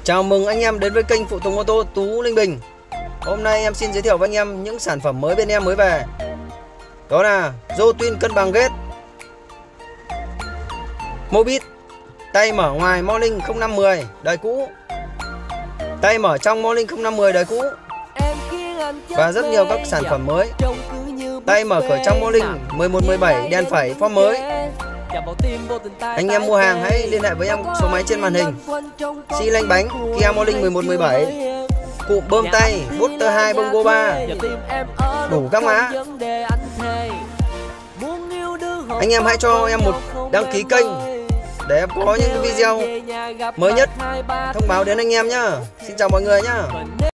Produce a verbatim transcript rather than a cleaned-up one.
Chào mừng anh em đến với kênh phụ tùng ô tô Tú Linh Bình. Hôm nay em xin giới thiệu với anh em những sản phẩm mới bên em mới về. Đó là rô twin cân bằng ghét, Mobit tay mở ngoài Morning không năm một không đời cũ, tay mở trong Morning không năm một không đời cũ, và rất nhiều các sản phẩm mới. Tay mở cửa trong Morning mười một mười bảy đèn phẩy form mới. Anh em mua hàng hãy liên hệ với em số máy trên màn hình. Xi lanh bánh Kia Morning mười một mười bảy, cụm bơm tay Butter hai Bongo ba, đủ các mã. Anh em hãy cho em một đăng ký kênh để em có những video mới nhất thông báo đến anh em nhá. Xin chào mọi người nhá.